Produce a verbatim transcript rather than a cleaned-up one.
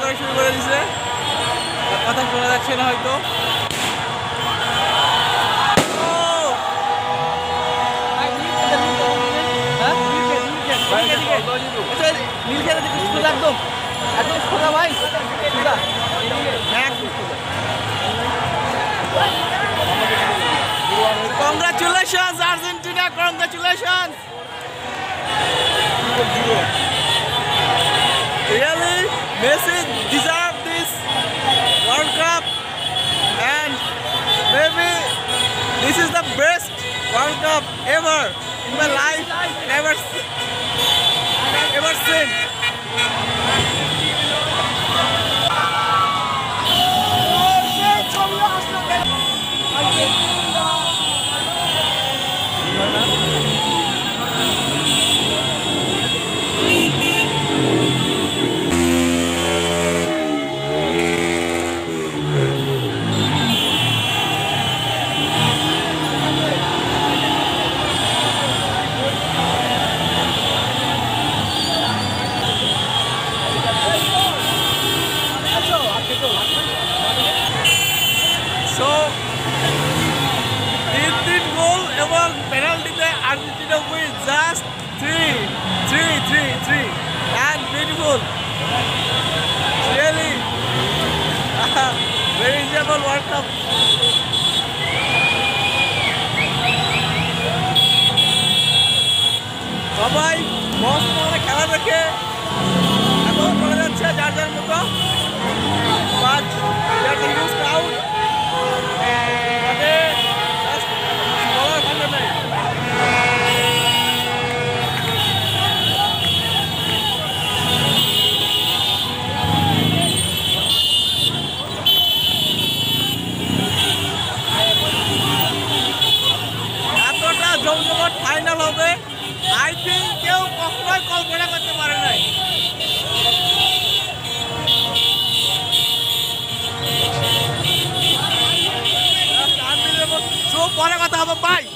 করা শুরু করে দিছে, কথা শোনা যাচ্ছে না হয়তো। একদম একদম সোজা ভাই, সোজা একদম সোজা। Congratulations Argentina, congratulations. Really, Messi deserve this World Cup, and maybe this is the best World Cup ever in my life, ever ever seen. So, তিন তিন গোল এবং পেনাল্টিতে Argentina win just three three three three and beautiful, really very enjoyable World Cup. সবাই মস্ত মানে খেলা দেখে এখন চলে যাচ্ছে যার যার মতো, but there's a huge crowd. এতটা জমজমাট ফাইনাল হবে আই থিঙ্ক কেউ কখনোই কল্পনা করতে পারে নাই। পরে কথা হবে, বাই।